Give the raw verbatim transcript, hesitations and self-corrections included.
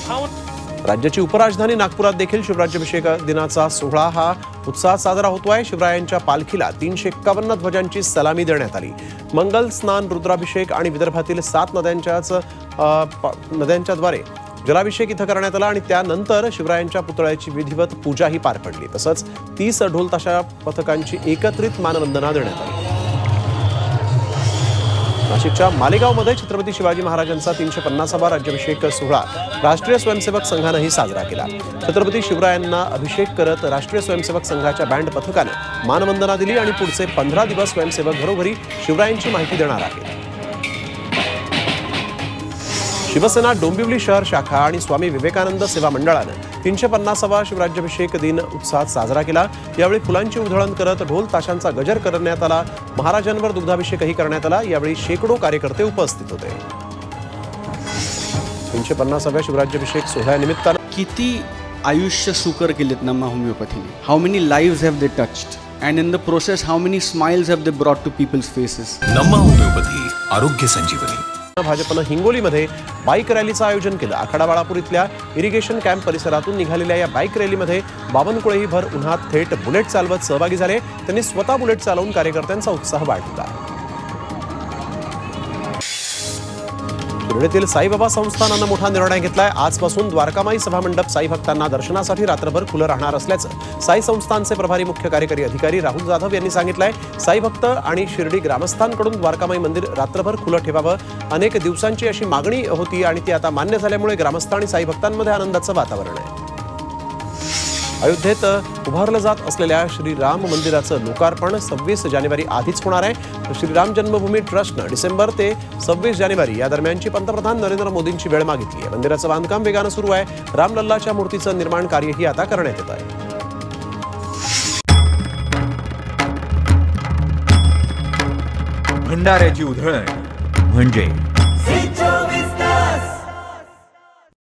राज्याची उपराजधानी नागपुरात देखील शिवराज्याभिषेक दिनाचा सोहळा हा उत्साहात साजरा होतोय। शिवरायांच्या पालखीला तीनशे एक्कावन्न ध्वजांची सलामी देण्यात आली। मंगल स्नान, रुद्राभिषेक आणि विदर्भातील सात नद्यांच्याच नद्यांच्याद्वारे जलाभिषेक इथं करण्यात आला आणि त्यानंतर शिवरायांच्या पुतळ्याची विधिवत पूजाही पार पडली। तसंच तीस ढोलताशा पथकांची एकत्रित मानवंदना देण्यात आली। नाशिकच्या मालेगावमध्ये छत्रपती शिवाजी महाराजांचा तीनशे पन्नासावा राज्याभिषेक सोहळा राष्ट्रीय स्वयंसेवक संघानंही साजरा केला। छत्रपती शिवरायांना अभिषेक करत राष्ट्रीय स्वयंसेवक संघाच्या बँड पथकानं मानवंदना दिली आणि पुढचे पंधरा दिवस स्वयंसेवक घरोघरी शिवरायांची माहिती देणार आहेत। शिवसेना डोंबिवली शहर शाखा आणि स्वामी विवेकानंद सेवा मंडळानं तीनशे पन्नासावा शिवराज्याभिषेक दिन उत्साहात साजरा केला। यावेळी फुलांची उधळण करत ढोल ताशांचा गजर करण्यात आला। महाराजांवर दुग्धाभिषेकही करण्यात आला। यावेळी शेकडो कार्यकर्ते उपस्थित होते। तीनशे पन्नासाव्या शिवराज्याभिषेक सोहळ्यानिमित्तानं किती आयुष्य सुकर केलेत नमा होमिओपॅथीने। How many lives have they touched and in the process how many smiles have they brought to people's faces. नमा होमिओपॅथी, आरोग्य संजीवनी। भाजपनं हिंगोलीमध्ये बाईक रॅलीचं आयोजन केलं। आखाडा बाळापूर इथल्या इरिगेशन कॅम्प परिसरातून निघालेल्या या बाईक रॅलीमध्ये बावनकुळेही भर उन्हात थेट बुलेट चालवत सहभागी झाले। त्यांनी स्वतः बुलेट चालवून कार्यकर्त्यांचा उत्साह वाढवला। शिर्डीतील साईबाबा संस्थानानं मोठा निर्णय घेतलाय। आजपासून द्वारकामाई सभामंडप साई भक्तांना दर्शनासाठी रात्रभर खुलं राहणार असल्याचं साई संस्थानचे प्रभारी मुख्य कार्यकारी अधिकारी राहुल जाधव यांनी सांगितलंय। साई भक्त आणि शिर्डी ग्रामस्थांकडून द्वारकामाई मंदिर रात्रभर खुलं ठेवावं अनेक दिवसांची अशी मागणी होती आणि ती आता मान्य झाल्यामुळे ग्रामस्थ आणि साई भक्तांमध्ये आनंदाचं वातावरण आहे। अयोध्येत उभारलं जात असलेल्या श्रीराम मंदिराचं लोकार्पण सव्वीस जानेवारी आधीच होणार आहे। श्रीराम जन्मभूमी ट्रस्टनं डिसेंबर ते सव्वीस जानेवारी या दरम्यानची पंतप्रधान नरेंद्र मोदींची वेळ मागितली आहे। मंदिराचं बांधकाम वेगानं सुरू आहे। रामलल्लाच्या मूर्तीचं निर्माण कार्यही आता करण्यात येत आहे। भंडाऱ्याची उधळण म्हणजे